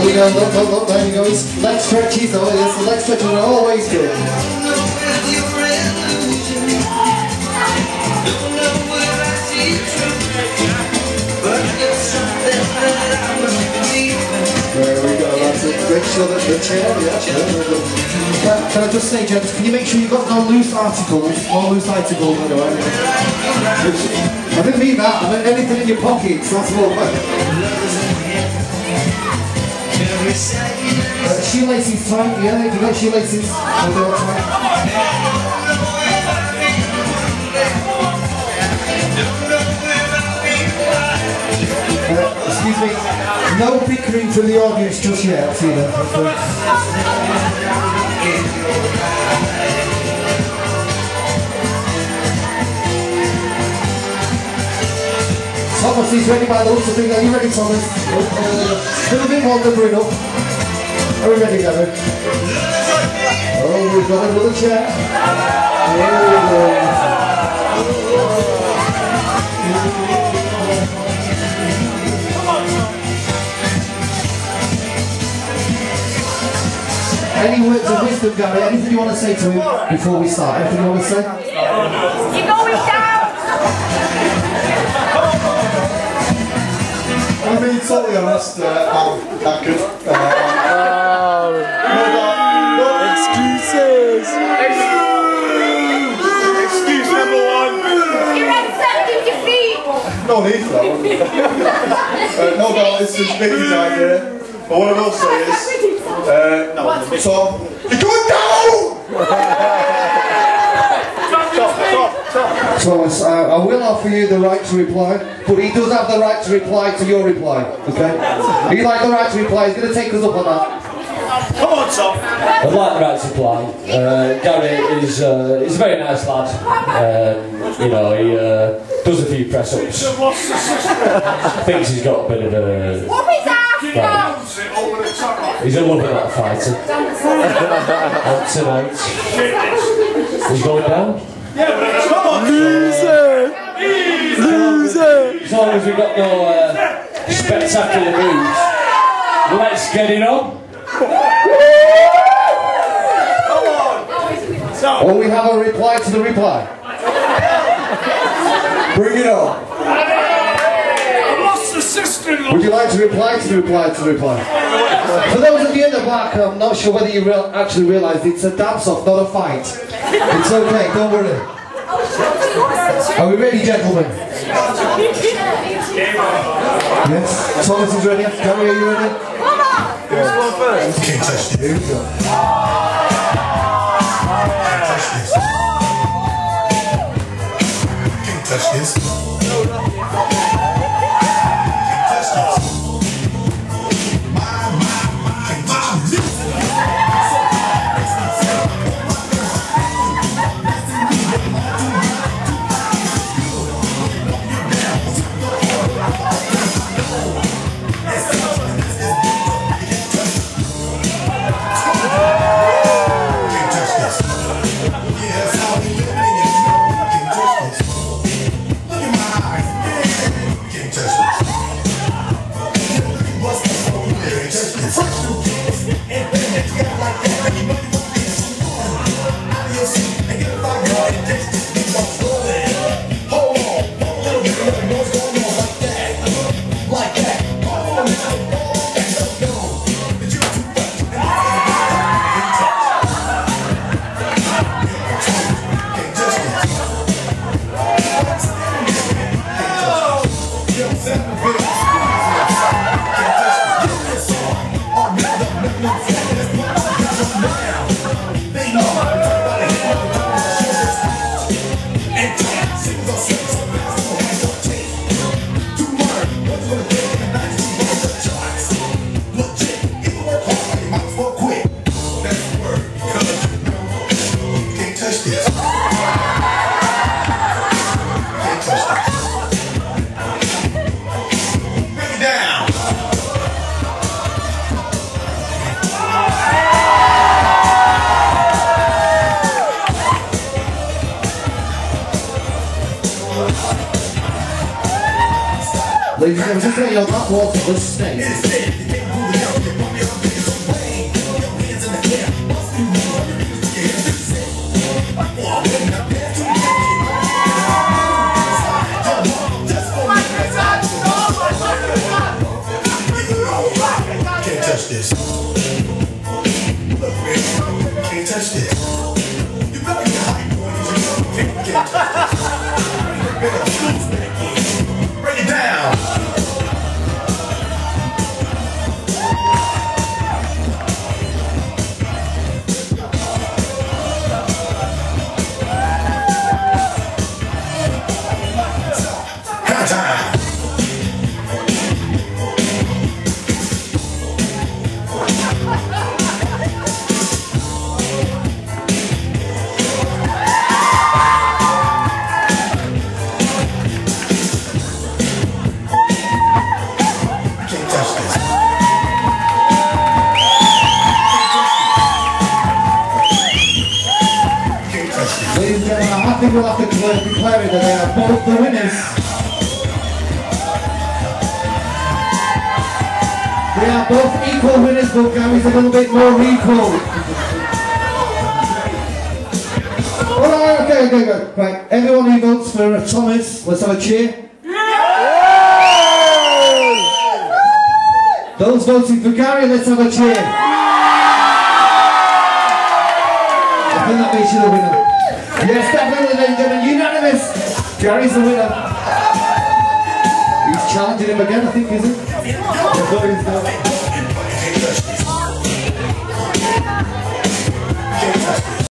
we go, look, there he goes. Leg stretches, oh yes, the leg stretches are always good. There we go, that's it. Make sure that the chair, yeah. Can I just say, gents, can you make sure you've got no loose articles, anyway. I didn't mean that, I meant anything in your pockets, that's all. Shoelaces tight, yeah, if you got shoelaces, they'll do it tight. Excuse me, no bickering from the audience just yet, see that. Thomas is ready by the looks of things. Are you ready, Thomas? A little bit more numbering up. Are we ready, Gavin? Oh, we've got another chair. Here we go. Any words of wisdom, Gary? Anything you want to say to him before we start? Anything you want to say? You're going down! I'm being totally honest, I'm knackered. Excuses! Excuse number one! You're accepting defeat! No need for that one. No doubt this is Vicky's idea, but what I will say is, no, Tom, you're going down! Thomas, I will offer you the right to reply, but he does have the right to reply to your reply, okay? He'd like the right to reply, he's going to take us up on that. Come on, Tom! I'd like the right to reply. Gary is he's a very nice lad. You know, he does a few press-ups. Thinks he's got a bit of a... What is that? He's a lovely little fighter. And tonight, he's going down. Loser! Loser! As long as we've got no spectacular moves, let's get it on. Or we have a reply to the reply. Bring it on. Would you like to reply to the reply to the reply? For those of you in the back, I'm not sure whether you actually realised it's a dance-off, not a fight. It's okay, don't worry. Are we ready, gentlemen? Yes? Thomas is ready. Gary, are you ready? Who's going first? Can't touch this. Here we go. Can't touch this. Can't touch this. Ladies and gentlemen, just let you know that was the stage. Break it down. Ladies and gentlemen, I think we'll have to declare it that they are both the winners. They are both equal winners, but Gary's a little bit more equal. Alright, okay. Right, everyone who votes for Thomas, let's have a cheer. Those voting for Gary, let's have a cheer. I think that makes you the winner. Yes, definitely, ladies and gentlemen, unanimous. Gary's the winner. He's challenging him again, I think, is he? I thought he was going.